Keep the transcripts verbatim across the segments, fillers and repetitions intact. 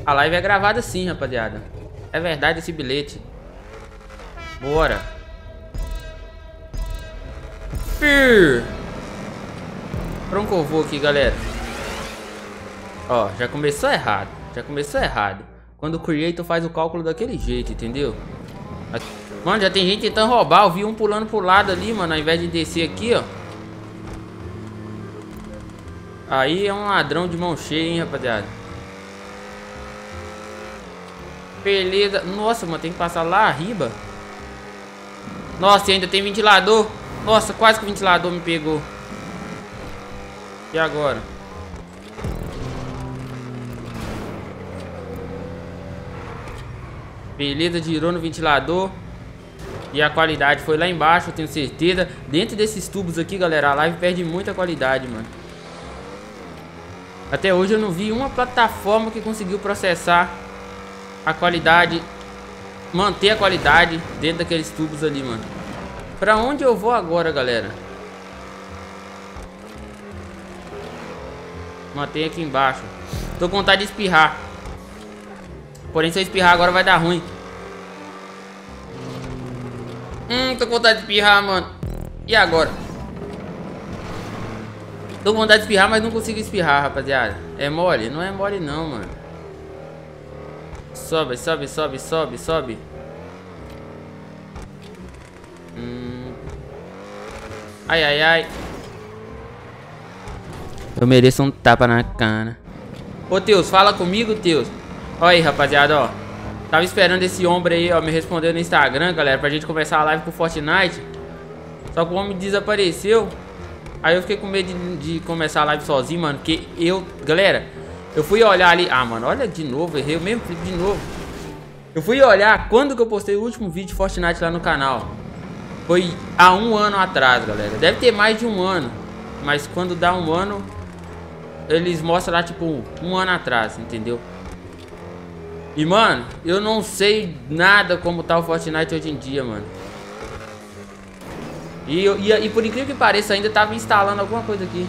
A live é gravada sim, rapaziada. É verdade esse bilhete. Bora. Pir. Pra onde que eu vou aqui, galera? Ó, já começou errado. Já começou errado. Quando o Creator faz o cálculo daquele jeito, entendeu? Mano, já tem gente tentando roubar. Eu vi um pulando pro lado ali, mano, ao invés de descer aqui, ó. Aí é um ladrão de mão cheia, hein, rapaziada. Beleza. Nossa, mano, tem que passar lá arriba. Nossa, e ainda tem ventilador. Nossa, quase que o ventilador me pegou. E agora? Beleza, girou no ventilador. E a qualidade foi lá embaixo, eu tenho certeza. Dentro desses tubos aqui, galera, a live perde muita qualidade, mano. Até hoje eu não vi uma plataforma que conseguiu processar a qualidade, manter a qualidade dentro daqueles tubos ali, mano. Pra onde eu vou agora, galera? Mantém aqui embaixo. Tô com vontade de espirrar. Porém, se eu espirrar agora vai dar ruim. Hum, tô com vontade de espirrar, mano. E agora? Tô com vontade de espirrar, mas não consigo espirrar, rapaziada. É mole? Não é mole não, mano. Sobe, sobe, sobe, sobe, sobe. Hum. Ai, ai, ai. Eu mereço um tapa na cara. Ô, Teus, fala comigo, Teus. Olha aí, rapaziada, ó. Tava esperando esse homem aí, ó, me responder no Instagram, galera, pra gente começar a live com Fortnite. Só que o homem desapareceu. Aí eu fiquei com medo de, de começar a live sozinho, mano. Porque eu, galera, eu fui olhar ali. Ah, mano, olha de novo, errei o mesmo clipe de novo. Eu fui olhar quando que eu postei o último vídeo de Fortnite lá no canal. Foi há um ano atrás, galera. Deve ter mais de um ano. Mas quando dá um ano, eles mostram lá, tipo, um ano atrás, entendeu? E, mano, eu não sei nada como tá o Fortnite hoje em dia, mano. E, e, e por incrível que pareça, ainda tava instalando alguma coisa aqui.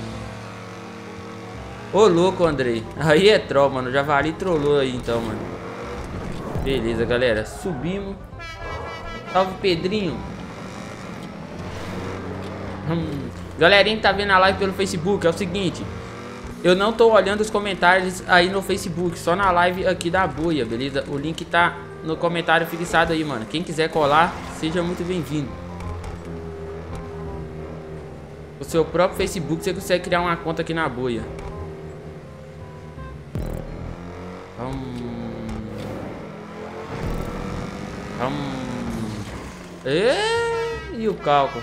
Ô, louco, Andrei. Aí é troll, mano. Já Javali trollou aí, então, mano. Beleza, galera. Subimos. Salve, Pedrinho. Hum. Galerinha que tá vendo a live pelo Facebook, é o seguinte. Eu não tô olhando os comentários aí no Facebook, só na live aqui da Boia, beleza? O link tá no comentário fixado aí, mano. Quem quiser colar, seja muito bem-vindo. O seu próprio Facebook, você consegue criar uma conta aqui na Boia. Hum... Hum... E... e o cálculo?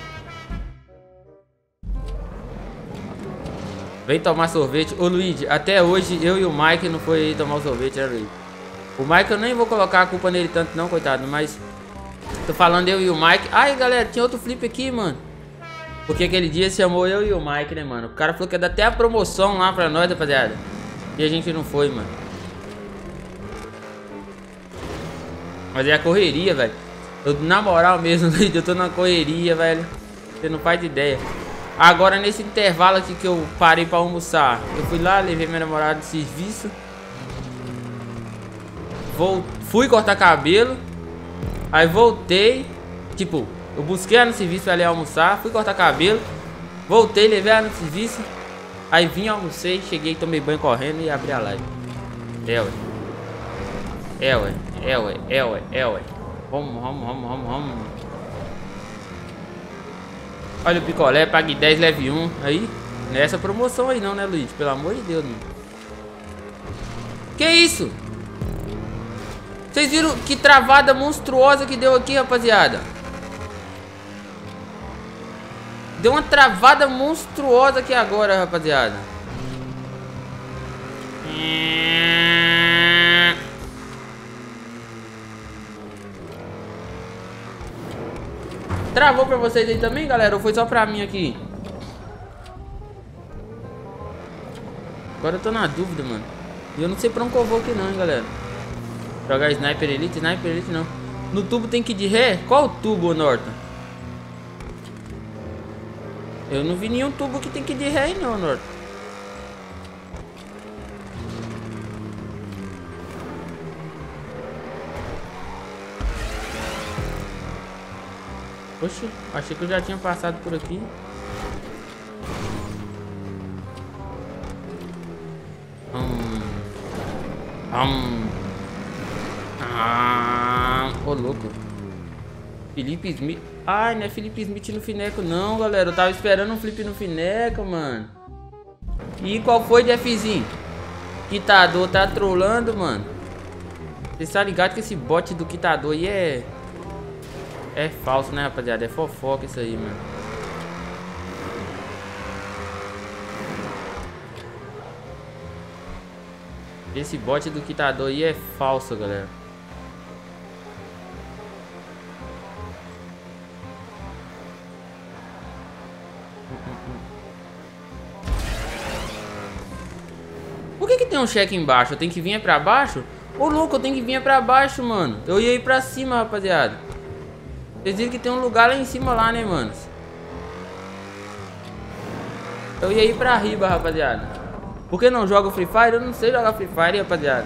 Vem tomar sorvete. Ô, Luigi, até hoje eu e o Mike não foi tomar o sorvete, né, Luigi? O Mike eu nem vou colocar a culpa nele tanto não, coitado, mas... Tô falando eu e o Mike. Ai, galera, tinha outro flip aqui, mano. Porque aquele dia chamou eu e o Mike, né, mano? O cara falou que ia dar até a promoção lá pra nós, rapaziada. E a gente não foi, mano. Mas é a correria, velho. Eu, na moral mesmo, eu tô na correria, velho. Você não faz ideia. Agora, nesse intervalo aqui que eu parei pra almoçar, eu fui lá, levei minha namorada de serviço. Vou, fui cortar cabelo. Aí voltei. Tipo, eu busquei ela no serviço pra ela ir almoçar. Fui cortar cabelo. Voltei, levei ela no serviço. Aí vim, almocei, cheguei, tomei banho correndo e abri a live. É, ué. É, ué. É, ué. É, ué. É, ué. Vamos, vamos, vamos, vamos, vamos. Olha o picolé, pague dez, leve um. Aí, nessa promoção aí não, né, Luiz? Pelo amor de Deus, mano. Que isso? Vocês viram que travada monstruosa que deu aqui, rapaziada? Deu uma travada monstruosa aqui agora, rapaziada. Travou pra vocês aí também, galera? Ou foi só pra mim aqui? Agora eu tô na dúvida, mano. E eu não sei pra onde eu vou aqui não, hein, galera. Jogar Sniper Elite? Sniper Elite não. No tubo tem que ir de ré? Qual o tubo, Norton? Eu não vi nenhum tubo que tem que ir de ré aí não, Norton. Oxe, achei que eu já tinha passado por aqui. Hum. Hum. Ah, ô louco. Felipe Smith. Ai, não é Felipe Smith no Fineco não, galera. Eu tava esperando um flip no Fineco, mano. E qual foi, Jeffzinho? Quitador tá trolando, mano. Você tá ligado que esse bot do quitador aí é... É falso, né, rapaziada? É fofoca isso aí, mano. Esse bot do quitador aí é falso, galera. Por que que tem um cheque embaixo? Eu tenho que vir é pra baixo? Ô, louco, eu tenho que vir é pra baixo, mano. Eu ia ir pra cima, rapaziada. Vocês viram que tem um lugar lá em cima lá, né, mano? Eu ia ir pra riba, rapaziada. Por que não joga Free Fire? Eu não sei jogar Free Fire, rapaziada.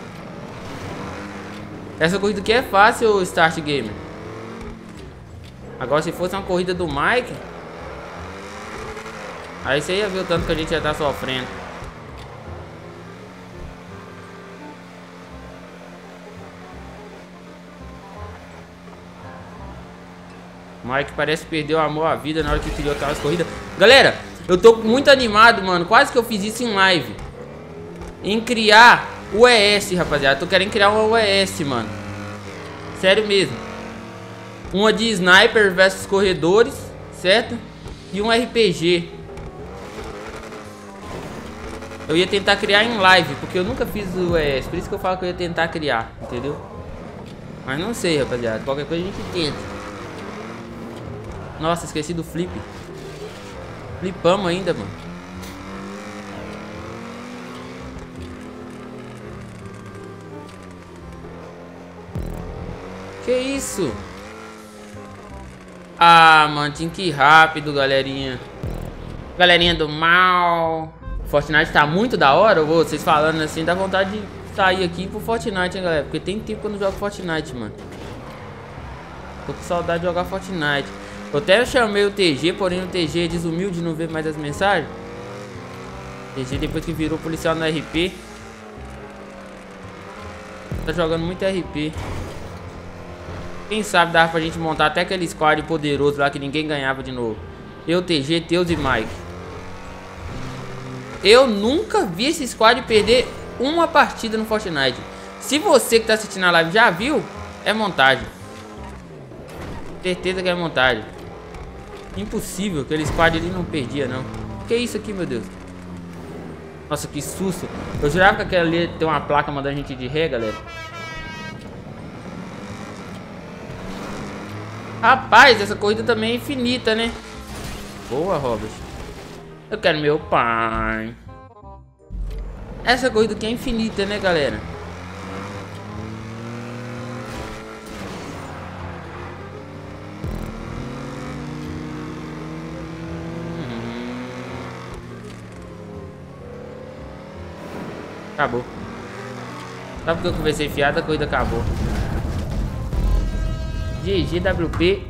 Essa corrida aqui é fácil, Start Gamer. Agora, se fosse uma corrida do Mike, aí você ia ver o tanto que a gente ia estar sofrendo. Mike parece que perdeu o amor à vida na hora que criou aquelas corridas. Galera, eu tô muito animado, mano. Quase que eu fiz isso em live. Em criar o E S, rapaziada. Tô querendo criar um E S, mano. Sério mesmo. Uma de sniper versus corredores, certo? E um R P G. Eu ia tentar criar em live, porque eu nunca fiz o E S. Por isso que eu falo que eu ia tentar criar, entendeu? Mas não sei, rapaziada. Qualquer coisa a gente tenta. Nossa, esqueci do flip. Flipamos ainda, mano. Que isso? Ah, mano, tinha que ir rápido, galerinha. Galerinha do mal. Fortnite tá muito da hora. Vocês falando assim, dá vontade de sair aqui pro Fortnite, hein, galera. Porque tem tempo que eu não jogo Fortnite, mano. Tô com saudade de jogar Fortnite. Eu até chamei o T G, porém o T G é desumilde, não vê mais as mensagens. T G depois que virou policial no R P. Tá jogando muito R P. Quem sabe dava pra gente montar até aquele squad poderoso lá que ninguém ganhava de novo. Eu, T G, Teus e Mike. Eu nunca vi esse squad perder uma partida no Fortnite. Se você que tá assistindo a live já viu, é montagem. Certeza que é montagem. Impossível, aquele squad ali não perdia, não. Que isso aqui, meu Deus? Nossa, que susto. Eu jurava que aquela ali tem uma placa mandando a gente de ré, galera. Rapaz, essa corrida também é infinita, né? Boa, Robert. Eu quero meu pai. Essa corrida aqui é infinita, né, galera? Acabou. Sabe porque eu conversei fiado, a corrida acabou. G G W P